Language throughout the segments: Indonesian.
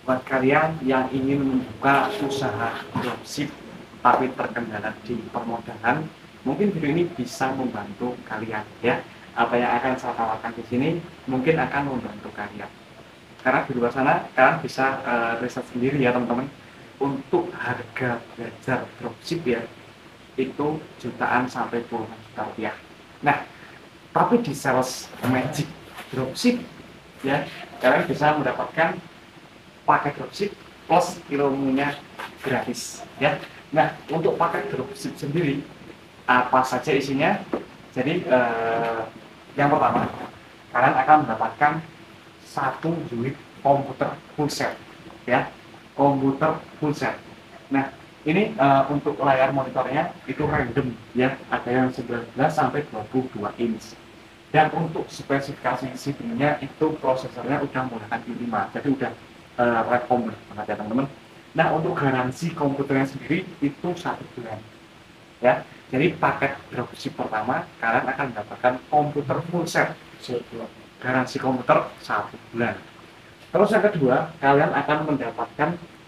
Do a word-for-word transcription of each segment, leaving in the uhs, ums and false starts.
buat kalian yang ingin membuka usaha dropship tapi terkendala di permodalan, mungkin video ini bisa membantu kalian ya. Apa yang akan saya tawarkan di sini mungkin akan membantu kalian. Karena di luar sana kalian bisa uh, riset sendiri ya teman-teman. Untuk harga belajar dropship ya itu jutaan sampai puluhan juta rupiah. Nah, tapi di sales magic dropship ya kalian bisa mendapatkan paket dropship plus ilmunya gratis ya. Nah, untuk paket dropship sendiri apa saja isinya? Jadi eh, yang pertama kalian akan mendapatkan satu unit komputer full set ya, komputer full set. Nah, ini uh, untuk layar monitornya itu random ya, ada yang sembilan belas sampai dua puluh dua inch. Dan untuk spesifikasi C P U-nya itu prosesornya udah menggunakan i lima, jadi udah uh, rekom banget ya teman-teman. Nah, untuk garansi komputernya sendiri itu satu bulan ya. Jadi paket dropship pertama kalian akan mendapatkan komputer full set, garansi komputer satu bulan. Terus yang kedua kalian akan mendapatkan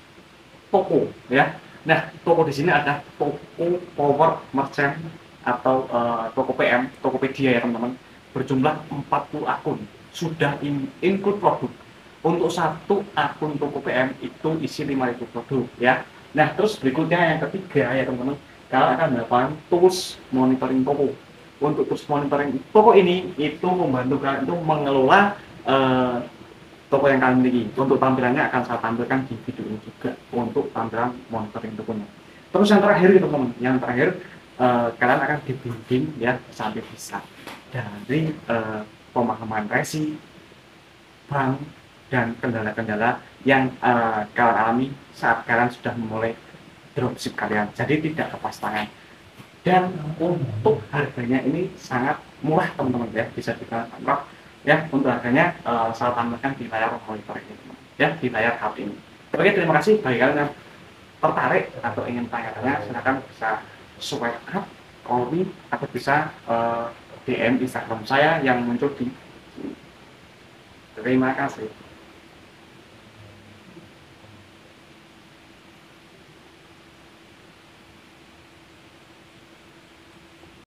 toko ya. Nah, toko di sini ada toko power merchant atau uh, toko P M, Tokopedia ya teman-teman, berjumlah empat puluh akun, sudah in, include produk. Untuk satu akun toko P M itu isi lima ribu produk ya. Nah, terus berikutnya yang ketiga ya teman-teman, kalian akan mendapatkan tools monitoring toko. Untuk tools monitoring toko ini itu membantu kalian itu mengelola uh, toko yang kalian miliki. Untuk tampilannya akan saya tampilkan di video ini juga untuk tampilan monitoring tokonya. Terus yang terakhir teman-teman, yang terakhir uh, kalian akan dibimbing ya sampai bisa dari uh, pemahaman resi, bank, dan kendala-kendala yang uh, kalian alami saat kalian sudah memulai dropship kalian. Jadi tidak lepas tangan. Dan untuk harganya ini sangat murah teman-teman ya, bisa dikatakan murah ya. Untuk harganya uh, saya tampilkan di layar monitor ini teman, ya, di layar H P ini. Oke, terima kasih bagi kalian yang tertarik atau ingin tanya-tanya, silakan bisa swipe up, call me, atau bisa uh, D M Instagram saya yang muncul di sini. Terima kasih.